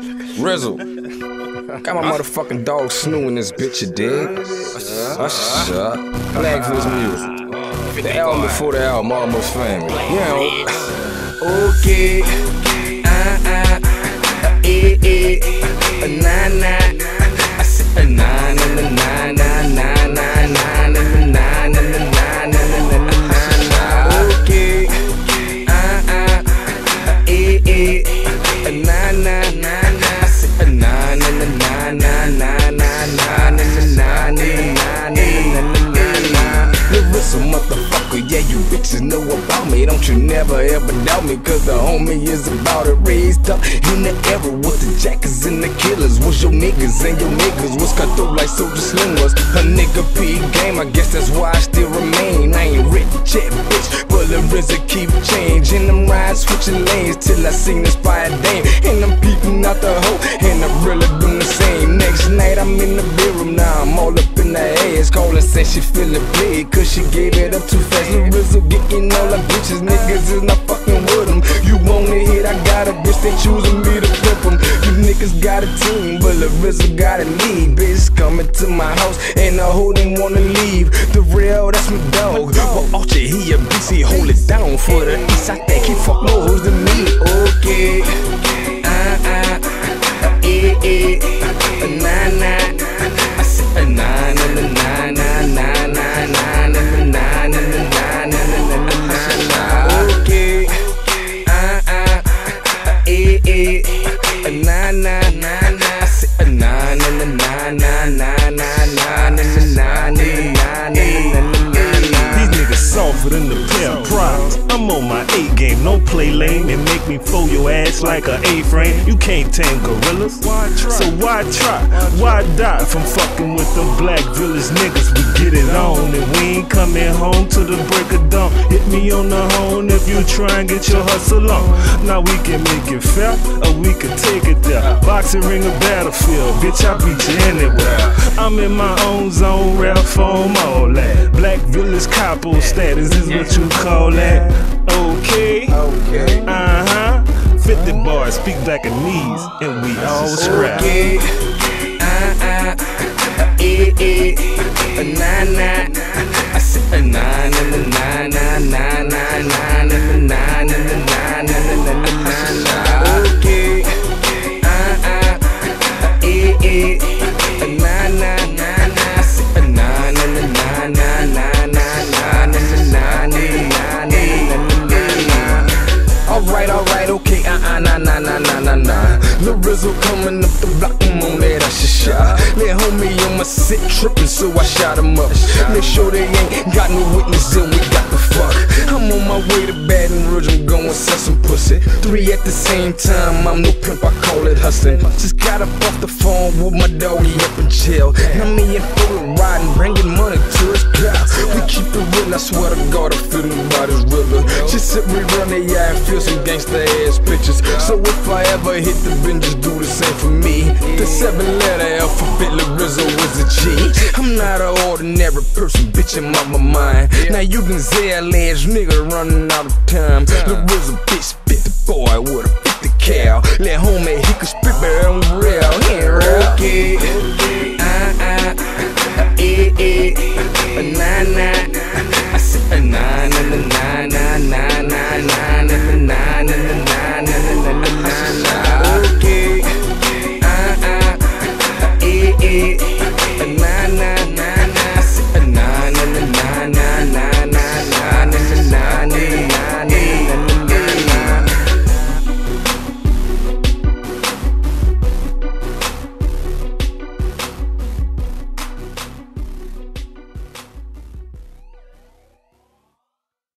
Rizzle. Got my motherfucking dog Snoo in this bitch, you dig? Shut up. Blackville's music. The album before the album, almost famous. You know. Okay. I said a nine and a nine, nine, nine, nine, nine, and a nine, and a nine, and a nine. Okay. A nine, nine, nine. I said a nine and a nine, nine, nine, nine, nine, and a nine, and a nine, and a nine. Larissa, motherfucker, yeah, you bitches know about me. Don't you never ever doubt me, cause the homie is about it. Raised up in the era with the jackers and the killers. Was your niggas and your niggas was cut through like Soldier Slim was. A nigga P game, I guess that's why I still remain. I ain't rich yet, bitch, but Larissa keep changing. Them rides switching lanes till I seen the Spire Dame. And I'm peeping out the hole, and I'm really doing the same. Next night I'm in the bedroom, now I'm all up in the ass. Calling, say she feeling played, cause she gave it up too fast. Larissa getting all the bitches, niggas is not fucking with them. You want a hit, I got a bitch, they choosing me to flip them. You niggas got a team, but Larissa got a lead. Bitch coming to my house, and the hoe didn't wanna leave. The real, that's my dog, but Archie, he a beast, he hold it down for the east. I think he fuck more hoes than me. Okay, a nine, nine. I said a nine and a nine, nine, nine, nine, nine, and a nine, and a nine, and a nine. Okay, a nine, nine, nine. I said a nine and a nine, nine, nine, nine, nine, and a nine, and a nine, and a nine. These niggas softer than the pimp prize. I'm on my A game, don't play lame and make me fold your ass like a A-frame. You can't tame gorillas, so why try? Why die from fucking with them Black Village niggas? We get it on and we ain't coming home till the break of dawn. Hit me on the horn if you try and get your hustle on. Now we can make it fair, or we can take it there. Boxing ring a battlefield, bitch, I beat you anywhere. I'm in my own zone, rap foam, all that. Black Village capo status is what you call that. Okay, 50 bars, speak Blackanese, and we all scrap. Okay, a nine, nine. I said a nine and a nine, nine, nine, nine, nine, and a nine, and a nine, and a nine. Okay, a nine, nine, nine. I said a nine and a nine, nine, nine, nine, nine, and a nine, and a nine, and a nine. Alright, okay, nah. Lil Rizzle coming up the block, I'm on that shot. Let homie on my set trippin', so I shot him up. Make sure they ain't got no witness, and we got the fuck. I'm on my way to Baton Rouge, I'm going sell some pussy. 3 at the same time, I'm no pimp, I call it hustlin'. Just got up off the phone with my doggy up in jail. Now me and Fuller riding, bringing money to his car. We keep it real, I swear to God, I feel nobody's realer. Just sit me run the eye and feel some gangsta ass pictures. So if I ever hit the bin, just do the same for me. The 7-letter alphabet, Lil Rizzle is a G. I'm not an ordinary person, bitch, I'm out my mind. Now you can say a ass nigga running out of time. Lil Rizzle, bitch, spit the boy with a 50 cal. Let homie, he can spit, but I'm real.